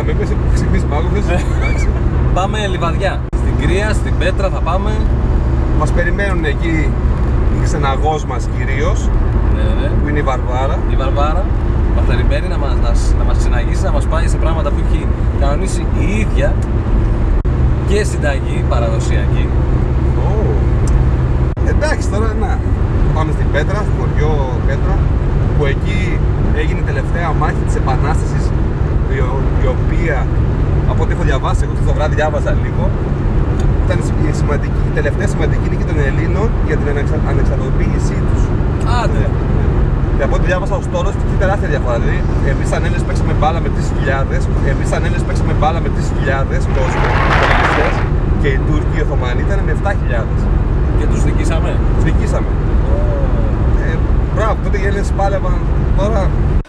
με είπες που ξυπνήσει πάγωβες. Πάμε Λιβαδιά. Στην Κρία, στην Πέτρα θα πάμε. Μας περιμένουν εκεί οι ξεναγός μας κυρίως, Ναι. που είναι η Βαρβάρα. Η Βαρβάρα μας περιμένει να μας ξεναγήσει, να μας πάει σε πράγματα που έχει κανονίσει η ίδια και συνταγή παραδοσιακή. Εντάξει, τώρα να πάμε στην Πέτρα, στο χωριό Πέτρα, που εκεί έγινε η τελευταία μάχη της Επανάστασης, η οποία, από ό,τι έχω διαβάσει, εγώ το βράδυ διάβαζα λίγο, ήταν η τελευταία σημαντική νίκη των Ελλήνων για την ανεξαρτητοποίησή τους. Άντε! Και από ό,τι διάβασα ο στόλος υπήρχε τεράστια διαφορά. Δηλαδή, εμείς σαν Έλληνες παίξαμε μπάλα με 3.000, κόσμο, και οι Τούρκοι, οι Οθωμανοί ήταν με 7.000. Και τους νικήσαμε. Τους νικήσαμε. Μπράβο, τότε οι Έλληνες πάλευαν. Τώρα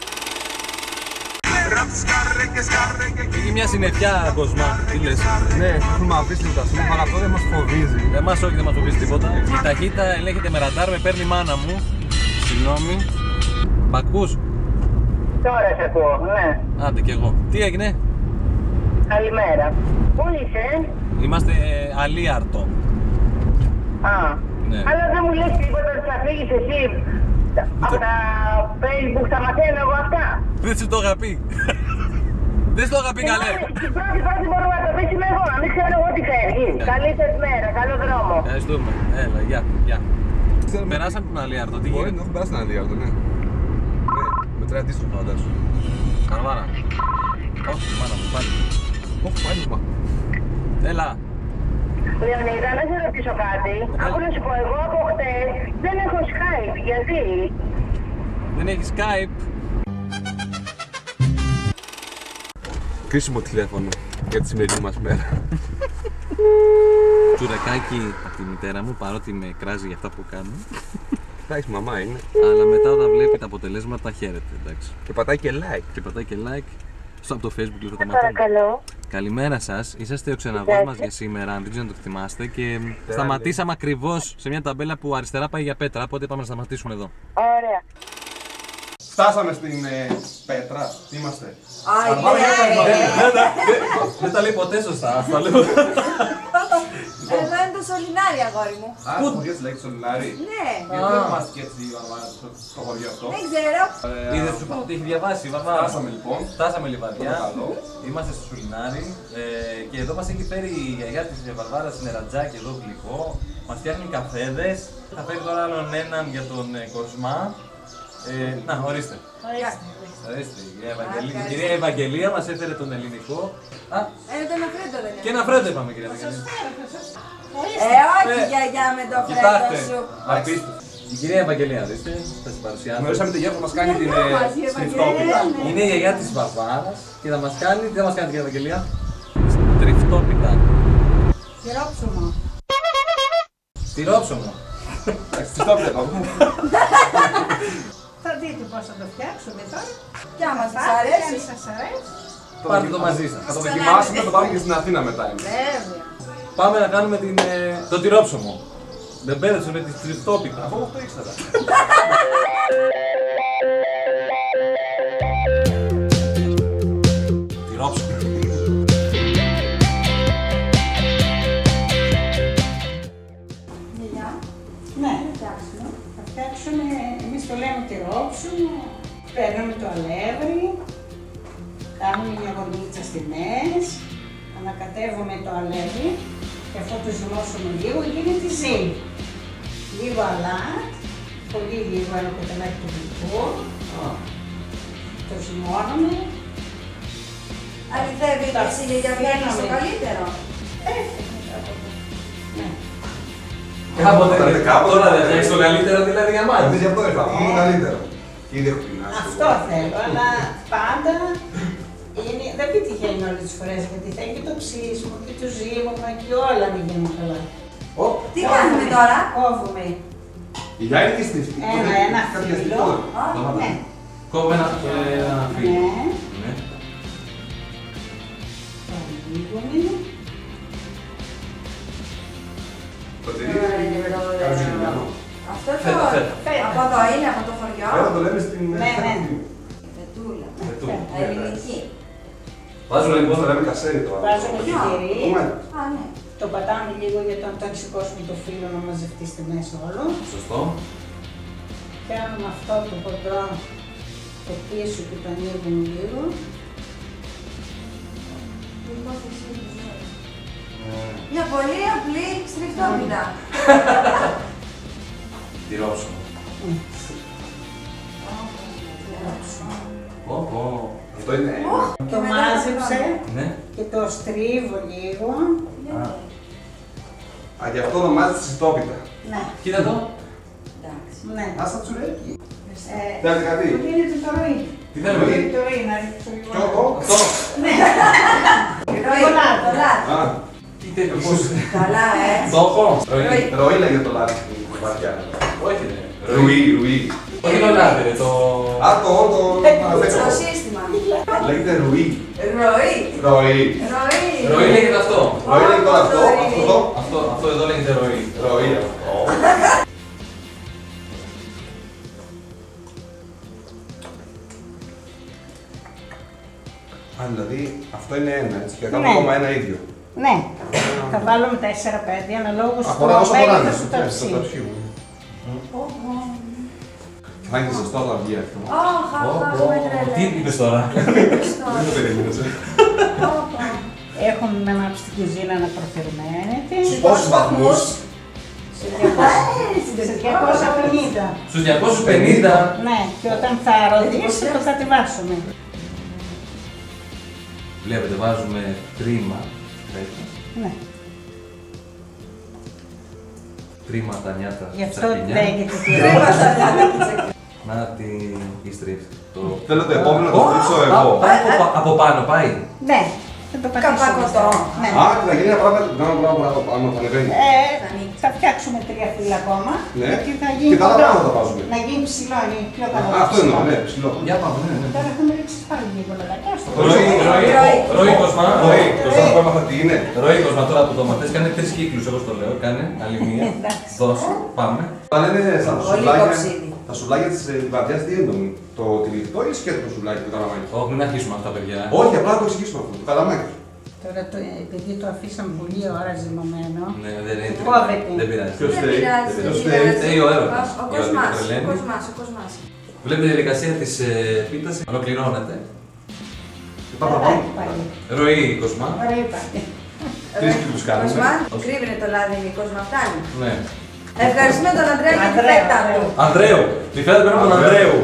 Έχει μια συννεφιά Κοσμά, τι λες? ναι, έχουμε αφήσει λίγο τα σύννεφα, αλλά αυτό δεν μας φοβίζει. Εμάς όχι, δεν μας φοβίζει τίποτα. Η ταχύτητα ελέγχεται με ραντάρ, με παίρνει η μάνα μου. Συγγνώμη. Μ' ακούς? Τώρα σε ακούω, ναι. Άντε κι εγώ. Τι έγινε? Καλημέρα. Πού είσαι? Είμαστε Αλίαρτο. Α, Ναι. αλλά δεν μου λες τίποτα ότι θα φύγεις εσύ από τα Facebook, θα μαθαίνω εγώ αυτά. Δεν σου το είχα πει. Δεν σου το είχα πει καλέ. Την πρώτη μπορούμε να το πείσουμε εγώ, να μην ξέρω εγώ τι φεύγει. Καλή σας μέρα, καλό δρόμο. Ευχαριστούμε. Έλα, γεια. Περάσαμε τον Αλίαρτο, τι Μπορεί γίνεται? να έχουν περάσει ένα Αλίαρτο, ναι. Μετράει αντίστοιχο φαντάσου. Καρβάρα. Όχι, μάνα μου, πάλι. Όχι, πάλι μα. Έλα. Λεωνίδα, να σε ρωτήσω κάτι. Άκου να σου πω, εγώ από χτες δεν έχω Skype, γιατί? Δεν έχει Skype. Κρίσιμο τηλέφωνο για τη σημερινή μας μέρα. Τσουρεκάκι από τη μητέρα μου, παρότι με κράζει για αυτά που κάνω. Εντάξει, μαμά είναι. Αλλά μετά όταν βλέπει τα αποτελέσματα χαίρεται, εντάξει. Και πατάει και like. Και πατάει και like. Από το Facebook λίγο θα τα μαθαίνουμε. Παρακαλώ. Καλημέρα σας, είσαστε ο ξεναγός μας για σήμερα, αν δεν ξέρω αν το θυμάστε. Και σταματήσαμε ακριβώς σε μια ταμπέλα που αριστερά πάει για Πέτρα, οπότε πάμε να σταματήσουμε εδώ. Ωραία. Φτάσαμε στην Πέτρα. Τι είμαστε? Δεν τα λέει ποτέ σωστά, ας τα λέω. Εδώ είναι το σωληνάρι, αγόρι μου. Πού τη λέξη Σολινάρη? Ναι. Γιατί δεν μας και έτσι στο χωριό αυτό. Δεν ξέρω. Είδες σου είπα ότι έχει διαβάσει η Βαρβάρα. Φτάσαμε λοιπόν. Φτάσαμε Λιβαδιά, Καλό. είμαστε στο Σουλινάρι και εδώ μας έχει φέρει η γιαγιά της Βαρβάρας νερατζάκι εδώ γλυκό. Μας φτιάχνει καφέδες. Θα φέρει τώρα άλλον έναν για τον Κοσμά. Να, ορίστε. Ορίστε, η κυρία Ευαγγελία μας έφερε τον ελληνικό. Το ένα φρέντο δεν είναι. Και ένα φρέντο είπαμε κυρία Ευαγγελία. Όχι γιαγιά με το φρέντο Κοιτάξτε, σου. απίστευτο. Η κυρία Ευαγγελία, δείστε, θα σας παρουσιάσω. Γνωρίσαμε τη γιαγιά που μας κάνει την στριφτόπιτα. Είναι η γιαγιά της Βαρβάρας και θα μας κάνει, τι θα μας κάνει κυρία Ευαγγελία? Στριφτόπιτα. Τυρόψωμο. Τυρόψωμο. Στριφτόπιτα το πούμε. Θα δείτε πώς θα το φτιάξουμε τώρα. Κι άμα σας Αν αρέσει. σας αρέσει. Πάρτε το μαζί σας. Θα το δοκιμάσουμε, θα το πάμε και στην Αθήνα μετά. Βέβαια. Πάμε να κάνουμε το τυρόψωμο. Δεν πέρασε με τη στριφτόπιτα. Αυτό το ήξερα. Τυρόψωμο. Γιαγιά, Ναι, φτιάξουμε. θα φτιάξουμε, εμείς το λέμε τυρόψωμο, παίρνουμε το αλεύρι, κάνουμε μια γορνίτσα στη μέση, ανακατεύουμε το αλεύρι και αφού το ζυμώσουμε λίγο γίνεται ζύμη. Λίγο αλάτ, πολύ λίγο ένα κοτελάκι του γλυκού, το ζυμώνουμε. Αληθεύει Τα και εσύ γιαγιά βγαίνεις το φτιάχναμε. καλύτερο. Ναι. Τώρα δεν έχεις το καλύτερο δηλαδή για μας. Εμείς γι' αυτό ήρθαμε, είναι καλύτερο. Ήδη έχω πεινάσει. Αυτό θέλω, αλλά πάντα είναι, δεν πετυχαίνει όλες τις φορές γιατί θέλει και το ψήσιμο και το ζύμωμα και όλα μην γίνουν καλά. Τι κάνουμε τώρα? Κόβουμε Η γιαγιά είναι και στριφτή. ένα φύλλο. Ναι. Κόβουμε ένα φύλλο. Ναι. Ναι. Το ανοίγουμε. Το τυρί είναι κάποιο συγκεκριμένο. Αυτό το... Φέτα. Από εδώ είναι, από το χωριό. Πέρα το λέμε στην Ναι, ναι. Πετούλα. Πετούλα. Ελληνική. Βάζουμε λοιπόν. Θα λέμε κασέρι τώρα. Βάζουμε το τυρί. Α, ναι. Το πατάμε λίγο για το σηκώσουμε το φύλλο να μαζευτεί στη μέση όλο. Σωστό. Κάνουμε αυτό το χοντρό το πίσω και το ανοίγουμε λίγο. Μια πολύ απλή στριφτόπιτα. Τυρόψιμο. Αυτό είναι. Το μάζεψε Ναι. και το στρίβω λίγο. Α, γι' αυτό ονομάζεται συστόπιτα. Ναι, Κοίτα το. ναι. Ας τα τσουρέκι. Ε, Θέλετε κάτι. Μου δίνετε το ροή. Τι θέλουμε. Το ροή να ρίξω λίγο. Ποιο αυτό. Αυτό. Ροή, το λάδι. Α, Τι τέλειο. Πώς. Καλά, Το έχω. Ροή. ροή λέγεται το λάδι στην βαθιά. Όχι ρε. Ρουί, ρουί. Όχι το λάδι ρε. Το... Α, το. Το σύστημα. Λέγεται ρουί. Ροή. Ροή. Ροή. Ροή λέγεται αυτό. Ροή λέγεται τώρα αυτό. Αυτό εδώ λέγεται ροή. Ροή αυτό. Α, δηλαδή αυτό είναι ένα, έτσι, και κάνω Ναι. ακόμα ένα ίδιο. Ναι, θα βάλουμε 4-5 αναλόγως στο Αφορά όσο φοράνε. μέγεθος του ταψί. Θα είναι ζεστό θα βγει αυτό. Αχ, αχ, με τρελαίνει. Τι είπες τώρα. Δεν το περίμενες, Έχουμε ανάψει την κουζίνα να προφερμένεται. Στους πόσους βαθμούς. Σε 250. Στους 250. Ναι, και όταν θα ροδίσει το θα τη βάσουμε. Βλέπετε, βάζουμε τρίμα. Ναι, Τρίμα τα νιάτα γι' αυτό τσακινιά. λέγεται τυρί. Να τη στρίψει. Θέλω το επόμενο να το στρίψω εγώ. Πάει από πάνω, πάει. Ναι, θα το πατήσουμε. Καπακωτό. Ναι. Α, θα γίνει ένα πράγμα από πάνω, θα ανεβαίνει. Θα φτιάξουμε 3 φύλλα ακόμα. Ναι. Γιατί θα γίνει Και τα άλλα κοντό. πράγματα τα βάζουμε. Να γίνει ψηλό, είναι πιο καλό. Α, αυτό εννοώ, ναι, ψηλό. Για πάμε, ναι, ναι. Τώρα θα με ρίξεις πάλι λίγο λαδάκια. Ροή Κοσμά. Το σαν που έμαθα τι είναι. Ροή Κοσμά, τώρα που το μαθες, κάνε 3 κύκλους, εγώ στο λέω. Κάνε άλλη μία. Εντάξει. Δώσου, πάμε. Τα λένε στα Πολύ σουβλάκια. κοψίδι. Τα σουβλάκια της λιβαδιάς τι εννοούν. Το τυλιχτό ή σκέτο το σουβλάκι του καλαμάκι. Όχι, μην αρχίσουμε αυτά, παιδιά. Όχι, απλά να το εξηγήσουμε αυτό. Το καλαμάκι. Τώρα επειδή το αφήσαμε πολλή ώρα ζυμωμένο, Ναι, δεν είναι. κόβεται. Δεν πειράζει. Ποιος Δεν θέλει. πειράζει, Ποιος δεν θέλει. πειράζει. Θέλει ο έρωτας. Ο Κοσμάς, Η ο Ελένη. Κοσμάς, ο Κοσμάς. Βλέπετε η διαδικασία της πίτας ολοκληρώνεται. Πάλι, πάλι. Ροή Κοσμά. Ωραία πάλι. 3 κύκλους κάνουμε. Κοσμά, κρύβει το λάδι, Κοσμά, φτάνει. Ναι. Ευχαριστούμε τον Αντρέα για την Ανδρέα, φέτα του. Ανδρέου. Τη φέτα παίρνω από τον Ανδρέου.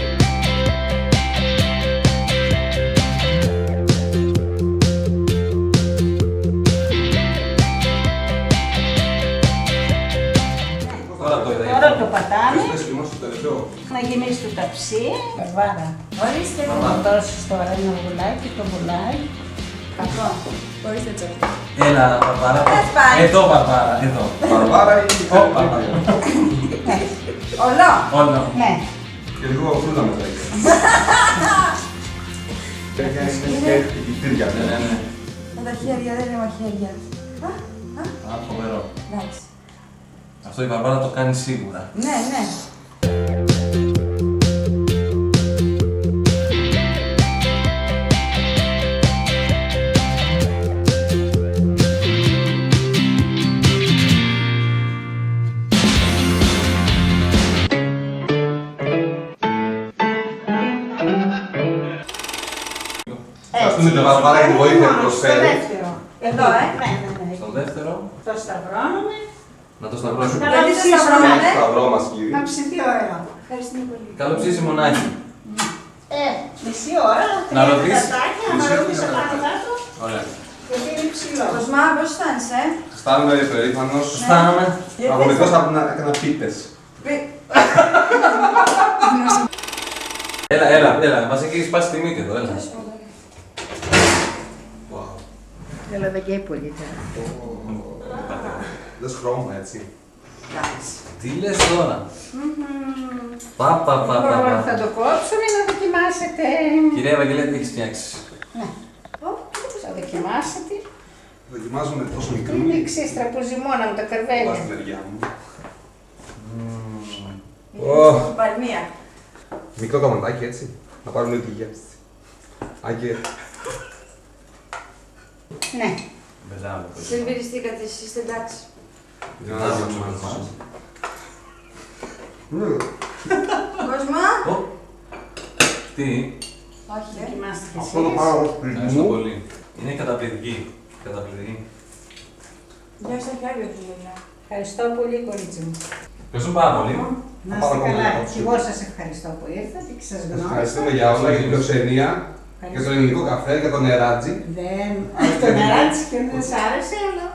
Τώρα το είδα. Τώρα το πατάμε, Ποιος θες στο τελευταίο. να γεμίσει το ταψί. Βαρβάρα. Ορίστε, Θα δώσεις τώρα ένα βουλάκι, το βουλάκι. κακό. Ορίστε τσόκι. Έλα, Παρπάρα. Πες πάλι. Εδώ, Παρπάρα. Εδώ. Βαρβάρα ή Ω, Παρπάρα. Ολό. Όλο. Ναι. και λίγο φρούτα μετά. Έχει πιτήρια. Ναι, ναι, ναι. Με τα χέρια, δεν είναι μαχαίρια. Α, φοβερό. Εντάξει. Αυτό η Βαρβάρα το κάνει σίγουρα. Ναι, ναι. Ευχαριστούμε την Βαρβάρα για τη βοήθεια που Στο προσφέρει. δεύτερο. Εδώ, Ναι, ναι, ναι. Στο δεύτερο, Το σταυρώνουμε. να το σταυρώσουμε. Καλά Γιατί το ψήσουμε. σταυρώνουμε? Σταυρό μας κύριε. Να ψηθεί ωραίο. Ευχαριστούμε πολύ. Καλό ψήσιμο να έχει. Μισή ώρα, Να 30 ρωτήσεις. λεπτάκια, να ρωτήσω πάνω κάτω. Ωραία. Γιατί είναι ψηλό. Κοσμά, πώς αισθάνεσαι, Αισθάνομαι περήφανος. Αισθάνομαι. Αγωνιστός από να έκανα πίτες. Έλα, μας έχει σπάσει τη μύτη εδώ, έλα. Θέλω δεν καίει πολύ τώρα. Δες χρώμα έτσι. Εντάξει. Τι λες τώρα. Πα. Θα το κόψουμε να δοκιμάσετε. Κυρία Ευαγγελία, τι έχεις φτιάξει. Θα δοκιμάσετε. Δοκιμάζουμε τόσο Είναι μικρή. εξίστρα που ζυμώνα με τα Πάω στη καρβέλια. μεριά μου. Παλμία. Μικρό καμαντάκι έτσι. Να πάρουμε τη γεύση. Άγγε. Ναι. Μπράβο. Συμπεριστήκατε, εσείς είστε εντάξει. Κόσμα. Τι. Όχι, Δοκιμάστε και Αυτό το εσείς. πάω σπίτι Ευχαριστώ μου. πολύ. Είναι καταπληκτική. Καταπληκτική. Γεια σας, χάρη του Λίνα. Ευχαριστώ πολύ, κορίτσι μου. Ευχαριστώ πάρα πολύ. Να είστε καλά. Και εγώ σας ευχαριστώ που ήρθατε και σας γνώρισα. Ευχαριστούμε για όλα, για την φιλοξενία, για τον ελληνικό καφέ, για τον νεράτζι. Δεν. Το νεράκι και δεν σας άρεσε, αλλά.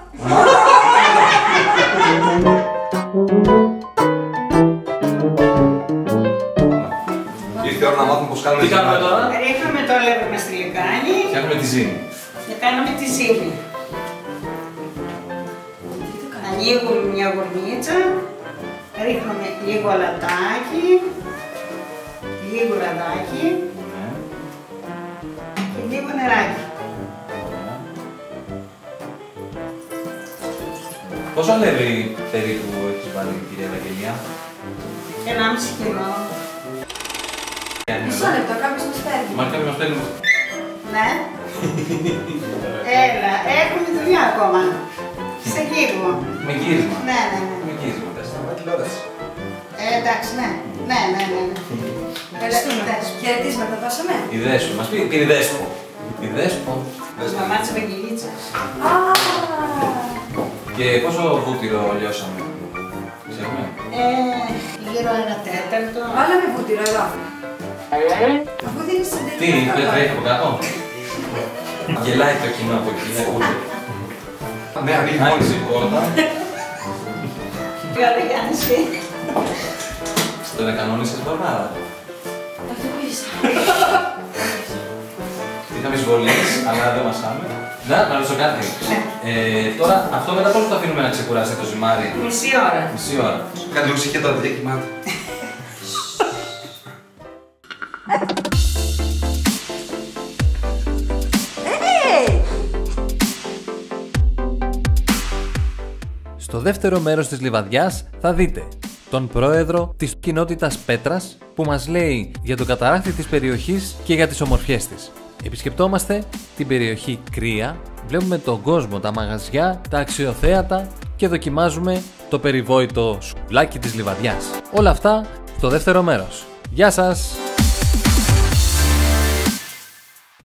Ήρθε η ώρα να μάθουμε πώς κάνουμε Τι κάνουμε τώρα? Ρίχνουμε το αλεύρι μας στη λεκάνη Φτιάχνουμε τη ζύμη. και κάνουμε τη ζύμη. Ανοίγουμε μια γουρνίτσα, ρίχνουμε λίγο αλατάκι, λίγο ραδάκι Ναι. και λίγο νεράκι. Πόσο αλεύρι περίπου έχεις βάλει, κυρία Ευαγγελία? 1,5 κιλό. Μισό λεπτό, κάποιος μας παίρνει. Μα κάποιος μας παίρνει. Ναι. Έλα, έχουμε δουλειά ακόμα. Σε λίγο. Με γύρισμα. Ναι, ναι, ναι. Με γύρισμα. τηλεόραση. Εντάξει, ναι. Ναι, ναι, ναι. Ευχαριστούμε. Χαιρετίσματα δώσαμε. Η Δέσπο. Μας πει η Δέσπο. Η Δέσπο. Η μαμά της Ευαγγελίτσας. Α, Και πόσο βούτυρο λιώσαμε? Ξέρουμε. Γύρω 1/4. βάλαμε βούτυρο εδώ. Αφού δίνεις την Τι, δεν τρέχει από κάτω? Γελάει το κοινό από εκεί, είναι κούλο. Ναι, ανοίγει μόνη Άνοιξε η πόρτα. Καλά, Γιάννη. Τον εκανόνισες μπαρμάρα. Τακτοποίησα. Είχαμε εισβολές, αλλά δεν μασάμε. Να ρωτήσω κάτι. Τώρα αυτό μετά πώς το αφήνουμε να ξεκουράσει το ζυμάρι? Μισή ώρα. Μισή ώρα. Κάτι λίγο ψυχή τώρα, παιδιά, κοιμάται. Στο δεύτερο μέρος της λιβαδιάς θα δείτε τον πρόεδρο της κοινότητας Πέτρας που μας λέει για το καταράκτη της περιοχής και για τις ομορφιές της. Επισκεπτόμαστε την περιοχή Κρία, βλέπουμε τον κόσμο, τα μαγαζιά, τα αξιοθέατα και δοκιμάζουμε το περιβόητο σουβλάκι της λιβαδιάς. Όλα αυτά στο δεύτερο μέρος. Γεια σας!